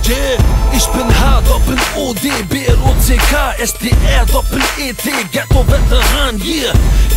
Yeah, ich bin H, Doppel-O-D, B-L-O-C-K, S-D-R, Doppel-E-T, Ghetto-Veteran, yeah.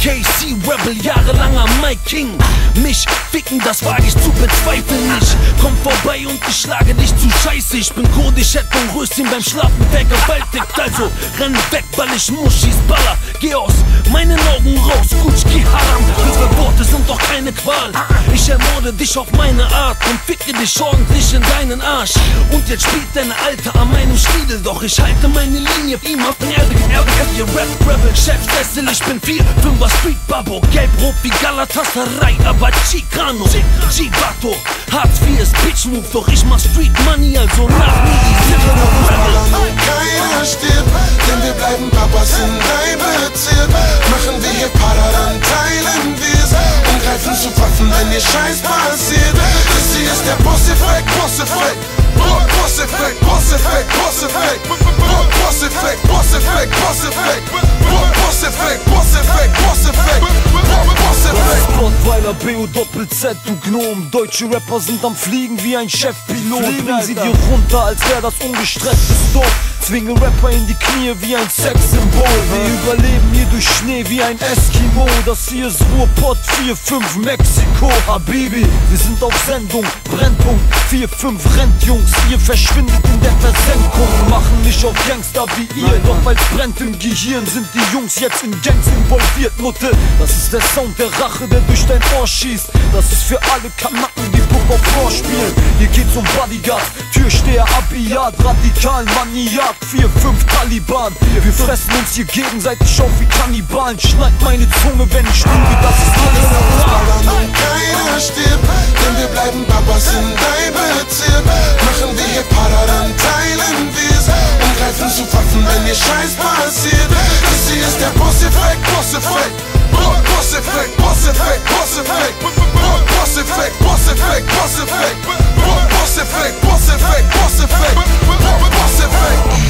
KC Rebel, jahrelanger Mike King. Mich ficken, das wage ich zu bezweifeln nicht. Komm vorbei und ich schlage dich zu Scheiße. Ich bin Kurdisch, hätte ein Röschen beim Schlafen vergewaltigt. Also renn weg, weil ich Muschis baller. Geh aus meinen Augen raus, Kutschki Haram. Unsere Worte sind doch keine Qual. Ich ermorde dich auf meine Art und ficke dich ordentlich in deinen Arsch. Und jetzt spielt deine Alte an meinem Stiedel, doch ich halte meine Linie ihm auf den Erde. Ihr Rap-Rebel, Chefsessel, ich bin 4-5er Street-Babbo. Gelb-rot wie Galatasaray, aber Chicano. Chivato, Hartz IV ist Bitch-Move, doch ich mach Street-Money, also nach mir die Rebel. Keiner stirbt, denn wir bleiben Papas in dein Bezirk. Machen wir hier Para, dann teilen wir's und greifen zu Waffen, wenn ihr Scheiß passiert. Das hier ist der Boss-Effekt, Boss-Effekt. Boss-Effekt, Boss-Effekt, Boss-Effekt. Boss-Effekt, Boss-Effekt, Boss-Effekt. Boss-Effekt, Boss-Effekt, Boss-Effekt. Boss-Effekt. Spottweiler, B-O-Doppel-Z, du Gnom. Deutsche Rapper sind am Fliegen wie ein Chefpilot. Bringen sie dir runter, als wär das ungestrecktes Dorf. Zwinge Rapper in die Knie wie ein Sexsymbol. Wir überleben hier durch Schnee wie ein Eskimo. Das hier ist Ruhrpott 4-5 Mexiko. Habibi, wir sind auf Sendung. Brennpunkt 4-5 Rentjungs. Ihr verschwindet in der Versenkung. Machen nicht auf Gangster wie ihr, doch weil's brennt im Gehirn, sind die Jungs jetzt in Gangs involviert. Nutte, das ist der Sound der Rache, der durch dein Ohr schießt. Das ist für alle Kanacken, die Bock auf Rohr spielen. Hier geht's um Bodyguard, Türsteher, Abiyad, radikal, Maniak, 4-5 Taliban. Wir fressen uns hier gegenseitig auf wie Kannibalen. Schneid meine Zunge, wenn ich lüge, das ist alles normal. Keiner stirbt, denn wir bleiben Papas in dein Bezirk. Machen wir hier Para, dann teilen wir's und greifen zu Waffen, wenn ihr Scheiß passiert. Das hier ist der Boss-Effekt, Boss-Effekt. Boss-Effekt, Boss-Effekt, Boss-Effekt. Boss-Effekt, Boss-Effekt, Boss-Effekt. Boss-Effekt, Boss-Effekt, Boss-Effekt. Boss-Effekt.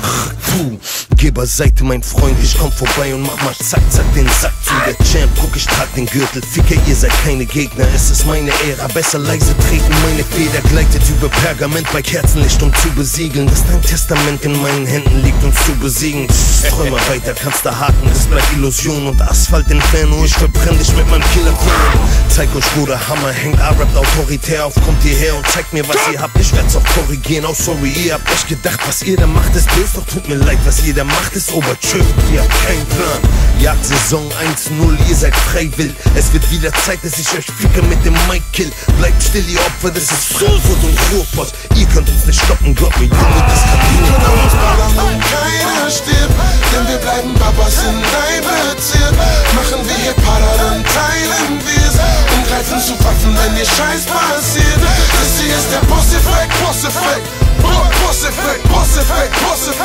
Geh beiseite, mein Freund, ich komm vorbei und mach mal zack, zack, den Sack zu. Der Champ, guck, ich trag den Gürtel. Ficker, ihr seid keine Gegner, es ist meine Ära. Besser leise treten, meine Feder gleitet über Pergament bei Kerzenlicht, um zu besiegeln, dass dein Testament in meinen Händen liegt, uns zu besiegen. Träume weiter, kannst du haken, das bleibt Illusion und Asphalt Inferno. Ich verbrenn dich mit meinem Killerfilm. Zeig euch, wo der Hammer hängt, A-Rap autoritär auf, kommt hierher und zeigt mir, was ihr habt. Ich werd's auch korrigieren, oh sorry, ihr habt echt gedacht, was ihr da macht, ist böse, doch tut mir leid, was ihr da macht, ist Obertschöft, ihr habt keinen Plan. Jagdsaison 1-0, ihr seid freiwillig. Es wird wieder Zeit, dass ich euch ficke mit dem Mic kill. Bleibt still, ihr Opfer, das ist Frankfurt und Ruhrpott. Ihr könnt uns nicht stoppen, glaubt mir, Junge, das kann niemand. Keiner stirbt, denn wir bleiben Papas in dein Bezirk. Machen wir hier Para, dann teilen wir's und greifen zu Waffen, wenn ihr Scheiß passiert. Das hier ist der Boss-Effekt, Boss-Effekt. Boss-Effekt, Boss-Effekt, Boss-Effekt.